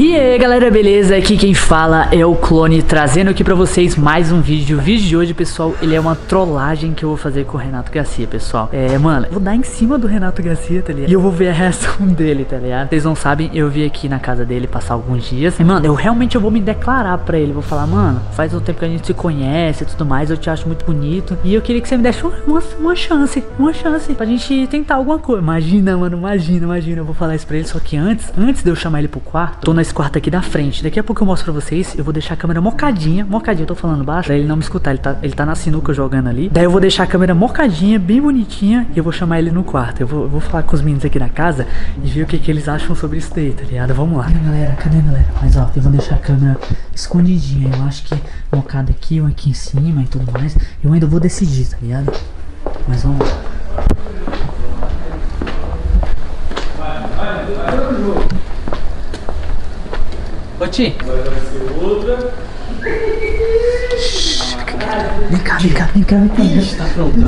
E aí galera, beleza? Aqui quem fala é o Clone, trazendo aqui pra vocês mais um vídeo. O vídeo de hoje, pessoal, ele é uma trollagem que eu vou fazer com o Renato Garcia, pessoal. Mano, eu vou dar em cima do Renato Garcia, tá ligado? E eu vou ver a reação dele, tá ligado? Vocês não sabem, eu vim aqui na casa dele passar alguns dias. E, mano, eu vou me declarar pra ele. Vou falar, mano, faz um tempo que a gente se conhece e tudo mais, eu te acho muito bonito. E eu queria que você me desse uma chance pra gente tentar alguma coisa. Imagina, mano, imagina. Eu vou falar isso pra ele, só que antes de eu chamar ele pro quarto, tô nesse quarto aqui da frente. Daqui a pouco eu mostro pra vocês. Eu vou deixar a câmera mocadinha, eu tô falando baixo, pra ele não me escutar. Ele tá na sinuca jogando ali. Daí eu vou deixar a câmera mocadinha, bem bonitinha, e eu vou chamar ele no quarto. Eu vou falar com os meninos aqui da casa e ver o que eles acham sobre isso daí, tá ligado? Vamos lá. Cadê galera? Mas ó, eu vou deixar a câmera escondidinha. Eu acho que mocada aqui, ou aqui em cima e tudo mais. Eu ainda vou decidir, tá ligado? Mas vamos lá. Ô Ti. Vem cá. Tá pronto.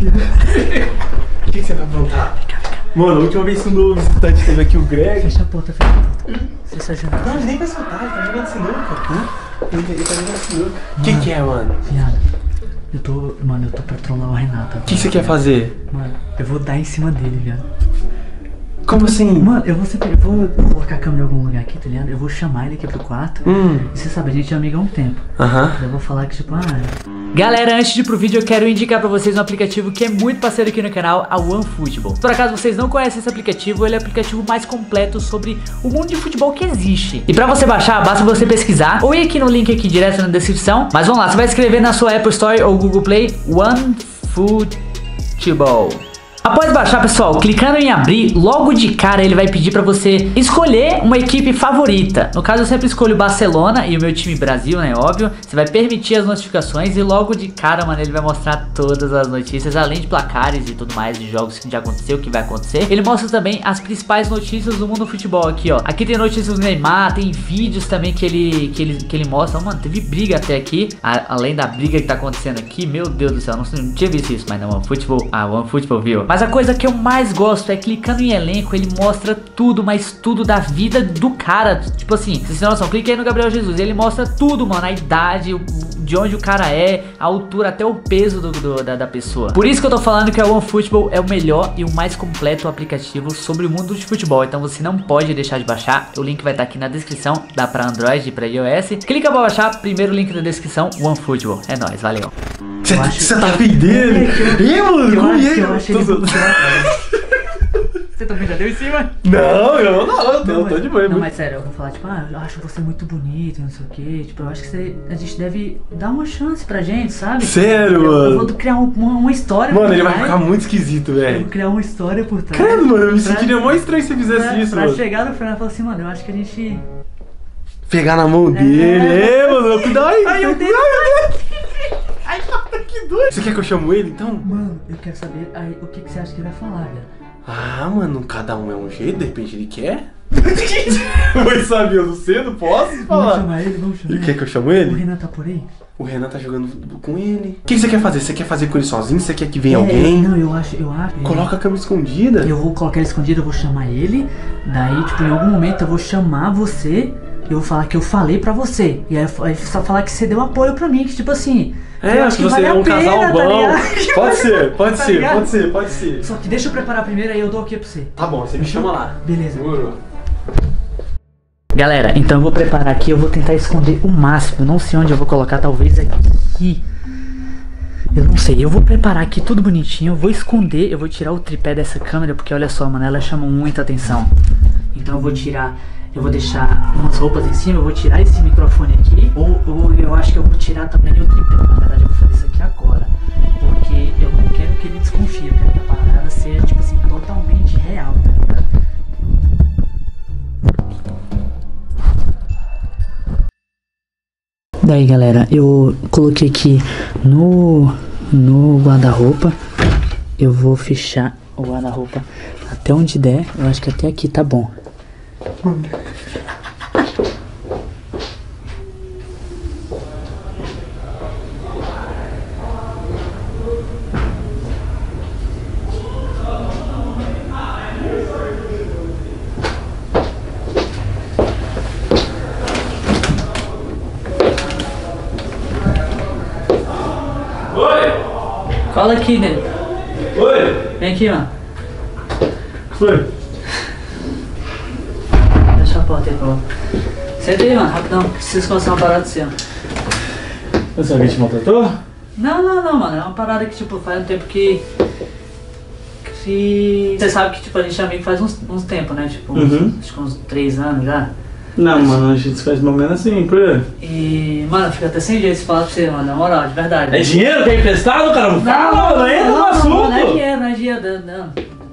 O que você vai aprontar? Mano, a última vez que o novo visitante teve aqui, o Greg. Fecha a porta. Você está jogando? Não, ele nem vai soltar, ele tá jogando sinuca. Ele tá jogando sinuca. O que é, mano? Viado, eu tô pra trollar o Renato. O que você quer fazer? Mano, eu vou dar em cima dele, viado. Como assim? Mano, eu vou colocar a câmera em algum lugar aqui, tá ligado? Eu vou chamar ele aqui pro quarto. E você sabe, a gente é amigo há um tempo. Eu vou falar que tipo, Galera, antes de ir pro vídeo, eu quero indicar pra vocês um aplicativo que é muito parceiro aqui no canal, a OneFootball. Por acaso vocês não conhecem esse aplicativo, ele é o aplicativo mais completo sobre o mundo de futebol que existe. E pra você baixar, basta você pesquisar ou ir aqui no link aqui direto na descrição. Mas vamos lá, você vai escrever na sua Apple Store ou Google Play OneFootball. Após baixar, pessoal, clicando em abrir, logo de cara ele vai pedir pra você escolher uma equipe favorita. No caso, eu sempre escolho Barcelona e o meu time Brasil, né, óbvio. Você vai permitir as notificações e logo de cara, mano, ele vai mostrar todas as notícias, além de placares e tudo mais, de jogos que já aconteceu, que vai acontecer. Ele mostra também as principais notícias do mundo do futebol aqui, ó. Aqui tem notícias do Neymar, tem vídeos também que ele mostra. Mano, teve briga até aqui, além da briga que tá acontecendo aqui. Meu Deus do céu, não tinha visto isso, mas não, OneFootball viu. Mas a coisa que eu mais gosto é clicando em elenco, ele mostra tudo, mas tudo da vida do cara. Tipo assim, vocês têm noção, cliquei no Gabriel Jesus, ele mostra tudo, mano, a idade, de onde o cara é, a altura, até o peso da pessoa. Por isso que eu tô falando que a OneFootball é o melhor e o mais completo aplicativo sobre o mundo de futebol. Então você não pode deixar de baixar, o link vai estar aqui na descrição, dá pra Android e pra iOS. Clica pra baixar, primeiro link na descrição, OneFootball. É nóis, valeu. Você tá vendendo? Mano, como Você também já deu em cima? Não, eu tô de boa. Não, mas sério, eu vou falar, tipo, eu acho você muito bonito, não sei o que. Tipo, eu acho que a gente deve dar uma chance pra gente, sabe? Sério, mano? Eu vou criar uma história. Mano, ele vai ficar muito esquisito, velho. Eu vou criar uma história por trás. Credo, mano, eu me sentiria mó estranho se você fizesse isso, mano. Pra chegar no final e falar assim, mano, eu acho que a gente... Pegar na mão dele, mano, cuidado aí. Ai, eu tenho... Ai, que doido. Você quer que eu chamo ele, então? Mano, eu quero saber aí, o que você acha que ele vai falar, velho. Mano, cada um é um jeito, de repente ele quer. Vai saber, eu não sei, não posso falar. Vamos chamar ele. Quer que eu chamo ele? O Renan tá por aí? O Renan tá jogando com ele. O que você quer fazer? Você quer fazer com ele sozinho? Você quer que venha alguém? Não, eu acho. Coloca a câmera escondida. Eu vou colocar ele escondido, eu vou chamar ele. Daí, tipo, em algum momento eu vou chamar você. Eu vou falar que eu falei pra você. E aí só falar que você deu apoio pra mim, que tipo assim... acho que você é um casal bom. Pode ser. Só que deixa eu preparar primeiro, aí eu dou o que pra você. Tá bom, você me chama lá. Beleza. Demorou. Galera, então eu vou preparar aqui, eu vou tentar esconder o máximo. Eu não sei onde eu vou colocar, talvez aqui. Eu não sei, eu vou preparar aqui tudo bonitinho. Eu vou esconder, eu vou tirar o tripé dessa câmera, porque olha só, mano, ela chama muita atenção. Então eu vou tirar... Eu vou deixar umas roupas em cima, eu vou tirar esse microfone aqui. Ou eu acho que eu vou tirar também o tripé. Na verdade eu vou fazer isso aqui agora. Porque eu não quero que ele desconfie. Eu quero que a parada seja, tipo assim, totalmente real, tá ligado? Daí galera, eu coloquei aqui no guarda-roupa. Eu vou fechar o guarda-roupa até onde der. Eu acho que até aqui tá bom. Fala aqui, nego. Oi! Vem aqui, mano. Foi? Deixa a porta aí, por favor. Senta aí, mano, rapidão. Preciso conversar uma parada assim, ó. Você alguém te maltratou? Não, mano. É uma parada que, tipo, faz um tempo que... Você sabe que, tipo, a gente é amigo faz uns tempos, né? Tipo, acho que uns 3 anos já. Não, mano, a gente se faz mais ou menos assim, por quê? E, mano, fica até sem jeito de falar pra você, mano, na moral, de verdade. É dinheiro que é emprestado, cara? Não fala, entra no assunto! Não é dinheiro, não.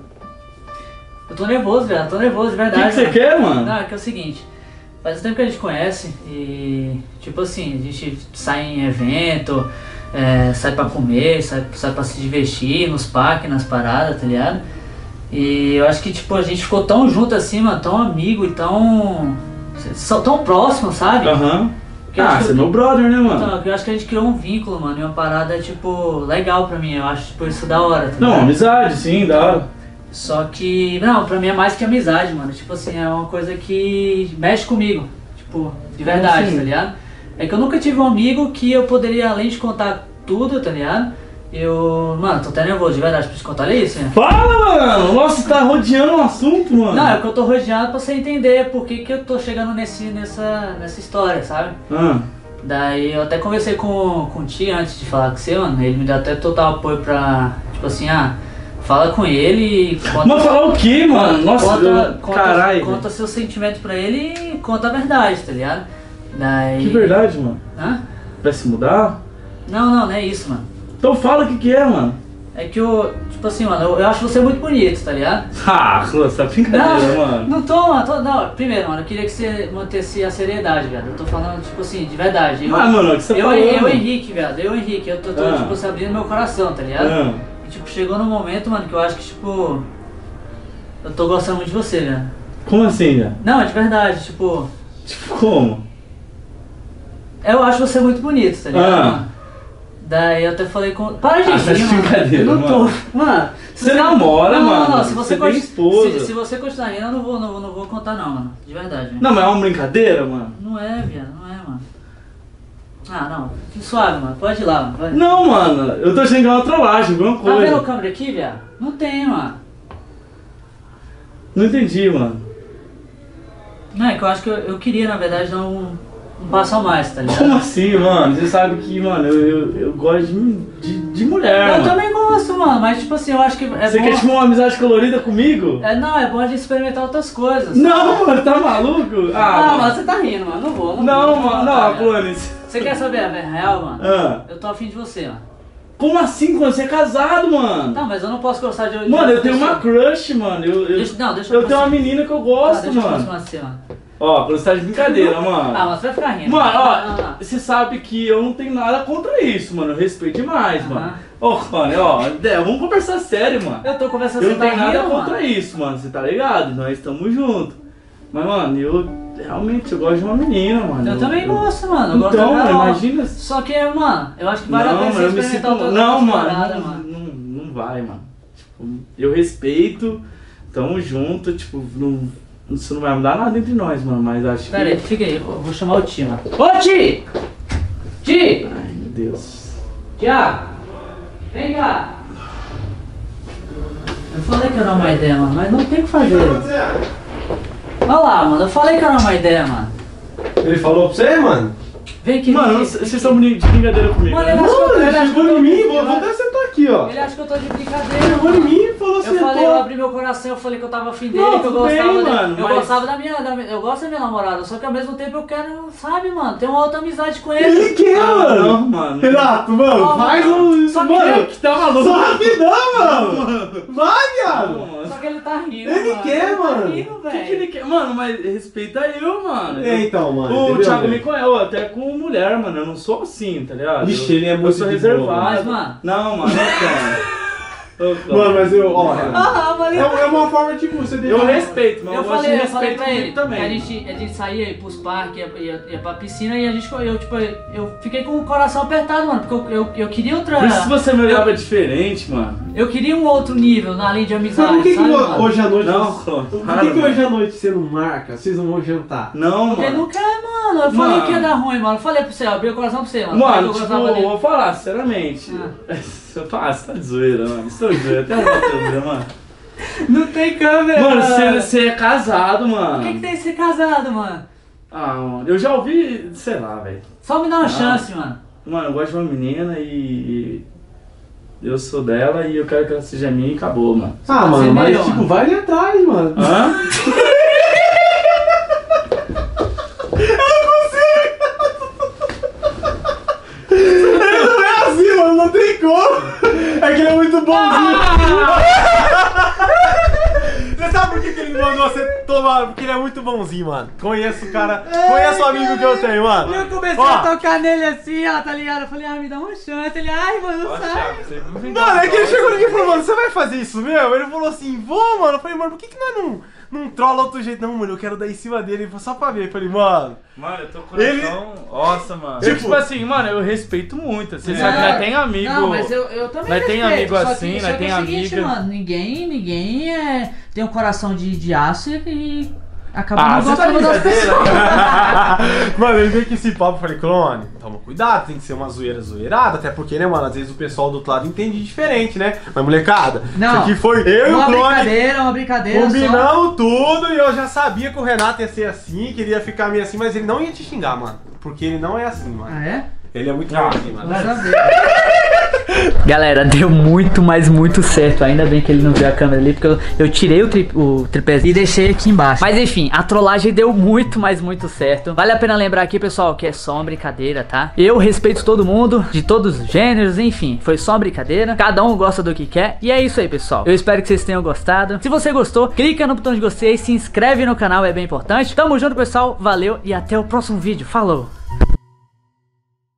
Eu tô nervoso, velho, de verdade. O que você quer, mano? Não, é que é o seguinte, faz tempo que a gente conhece e, tipo assim, a gente sai em evento, sai pra comer, sai pra se divertir nos parques, nas paradas, tá ligado? E eu acho que, tipo, a gente ficou tão junto assim, mano, tão amigo e tão próximo, sabe? Você é meu brother, né, mano? Então, eu acho que a gente criou um vínculo, mano, e uma parada, tipo, legal pra mim, eu acho, tipo, isso da hora, tá ligado? Não, amizade, sim, da hora. Só que, não, pra mim é mais que amizade, mano, tipo assim, é uma coisa que mexe comigo, tipo, de verdade, tá ligado? É que eu nunca tive um amigo que eu poderia, além de contar tudo, tá ligado? Mano, tô até nervoso, de verdade, pra te contar isso, né? Fala, mano! Nossa, você tá rodeando um assunto, mano. Não, é que eu tô rodeando pra você entender por que eu tô chegando nessa história, sabe? Daí eu até conversei com o Tia antes de falar com você, mano, ele me deu até total apoio pra, tipo assim, fala com ele e conta... Mas falar o quê, mano? Nossa, caralho. Conta seus sentimentos pra ele e conta a verdade, tá ligado? Daí... Que verdade, mano? Vai se mudar? Não é isso, mano. Então fala o que é, mano. É que tipo assim, mano, eu acho você muito bonito, tá ligado? Você tá brincadeira, mano. Não tô, mano, não. Primeiro, mano, eu queria que você mantesse a seriedade, velho. Eu tô falando, tipo assim, de verdade. Mano, o que você falou? Eu, Henrique, velho, eu tô tipo, assim, abrindo meu coração, tá ligado? E, tipo, chegou num momento, mano, que eu acho que, tipo, eu tô gostando muito de você, velho. Como assim, velho? Não, é de verdade, tipo... Tipo, como? Eu acho você muito bonito, tá ligado, mano? Daí eu até falei com... Para de rir, mano. Eu não tô... Mano... Você namora, mano. Não, se você tem esposa. Se você continuar rindo, eu não vou contar não, mano. De verdade, velho. Não, mas é uma brincadeira, mano? Não é, viado. Não é, mano. Não. Que suave, mano. Pode ir lá, mano. Vai. Não, mano. Eu tô achando que é uma trollagem, alguma coisa. Tá vendo a câmera aqui, viado? Não tem, mano. Não entendi, mano. Não, é que eu acho que eu queria, na verdade, dar um passo a mais, tá ligado? Como assim, mano? Você sabe que, mano, eu gosto de mulher, Eu também gosto, mano, mas tipo assim, eu acho que Você quer tipo uma amizade colorida comigo? Não, é bom a gente experimentar outras coisas. Não, mano, tá maluco? Mano, você tá rindo, mano, não vou. Não, mano, não, Clones. Você quer saber a real, mano? Eu tô afim de você, mano. Como assim, quando você é casado, mano? Não, mas eu não posso gostar de... Mano, eu tenho uma crush, mano. Deixa eu tenho uma menina que eu gosto, deixa mano. Deixa eu você, mano. Ó, você tá de brincadeira, mano. Mas você vai ficar rindo. Mano, ó, você sabe que eu não tenho nada contra isso, mano. Eu respeito demais, mano. Mano, vamos conversar sério, mano. Eu tô conversando sério. Eu não tenho nada rindo, contra isso, mano. Você tá ligado? Nós estamos juntos. Mas, mano, eu realmente gosto de uma menina, mano. Eu também gosto, mano. Eu então, gosto mano, imagina. Só que, mano, eu acho que vale a pena você experimentar outra parada, mano. Não vai, mano. Tipo, eu respeito, tamo junto, tipo, isso não vai mudar nada entre nós, mano, mas acho que... Pera aí, fica aí, eu vou chamar o Ti, mano. Ô, Ti! Ti! Ai, meu Deus. Tiago! Vem cá! Eu falei que era uma ideia, mano, mas não tem o que fazer. Olha lá, mano, eu falei que era uma ideia, mano. Ele falou pra você, mano? Vem aqui, mano, vocês estão de brincadeira comigo. Mano, ele chegou em mim, vou até sentar aqui, ó. Ele acha que eu tô de brincadeira. Chegou em mim e falou assim, eu abri meu coração, eu falei que eu tava afim dele, que eu gostava mano, eu gostava da minha, eu gosto da minha namorada, só que ao mesmo tempo eu quero, sabe, mano, ter uma outra amizade com ele. Ele quer, mano. Não, mano. Renato, mano, faz um... Só que mano, que tá maluco. Só rapidão, mano. Vai, viado. Só que ele tá rindo, ele quer, mano. Tá rindo, velho. O que ele quer? Mano, mas respeita eu, mano. Então, mano. O Thiago me conhece, até com mulher, mano. Eu não sou assim, tá ligado? Vixe, ele é muito reservado. Mas, mano... Não, mano, Mano, mas eu, ó, é uma forma tipo, você deixa... Eu respeito, mas eu falei pra ele também. Que a gente saía aí pros parques, ia pra piscina e eu fiquei com o coração apertado, mano, porque eu queria outra... Por isso você me olhava diferente, mano. Eu queria um outro nível, além de amizade, por que sabe, hoje à noite... Não, por que hoje à noite você não marca? Vocês não vão jantar? Não, porque mano. não quer, mano. mano, eu falei que ia dar ruim, mano. Eu falei pra você, ó, abri o coração pra você, mano. Mano, tipo, vou falar, sinceramente. Você tá de zoeira, mano. Estou de zoeira, até uma câmera, mano. Não tem câmera, mano. Você é casado, mano. O que tem que ser casado, mano? Ah, mano, eu já ouvi, sei lá, velho. Só me dá uma chance, mano. Mano, eu gosto de uma menina e... eu sou dela e eu quero que ela seja minha e acabou, mano. Ah, mano, mas tipo, vai ali atrás, mano. Hã? Não tem como! É que ele é muito bonzinho! Você sabe por que ele mandou você tomar? Porque ele é muito bonzinho, mano. Conheço o cara, conheço o amigo que eu tenho, mano. Eu comecei a tocar nele assim, ó, tá ligado? Eu falei, me dá uma chance. Ele, ai, mano, sai. Mano, é que ele chegou aqui e falou, mano, você vai fazer isso mesmo? Ele falou assim, vou, mano. Eu falei, mano, por que nós não trola outro jeito? Não, mano, eu quero dar em cima dele só pra ver. Eu falei, mano... Mano, eu tô com coração... Nossa, mano. Tipo assim, mano, eu respeito muito. Você sabe que nós tem amigo... Não, mas eu também nós tem amigo só assim, que, nós tem amiga... Seguinte, mano, ninguém tem um coração de aço e acaba não gostando das pessoas. Mano, ele veio com esse papo, eu falei, Clone, toma cuidado, tem que ser uma zoeirada, até porque, né, mano, às vezes o pessoal do outro lado entende diferente, né? Mas, molecada, não, isso aqui foi eu e o Clone. Uma brincadeira. Combinamos tudo e eu já sabia que o Renato ia ser assim, que ele ia ficar meio assim, mas ele não ia te xingar, mano. Porque ele não é assim, mano. Ah, é? Ele é muito assim, mano. Galera, deu muito, mas muito certo. Ainda bem que ele não viu a câmera ali, porque eu tirei o tripézinho e deixei aqui embaixo. Mas enfim, a trollagem deu muito, mas muito certo. Vale a pena lembrar aqui, pessoal, que é só uma brincadeira, tá? Eu respeito todo mundo, de todos os gêneros, enfim. Foi só uma brincadeira. Cada um gosta do que quer. E é isso aí, pessoal. Eu espero que vocês tenham gostado. Se você gostou, clica no botão de gostei, se inscreve no canal, é bem importante. Tamo junto, pessoal. Valeu e até o próximo vídeo. Falou!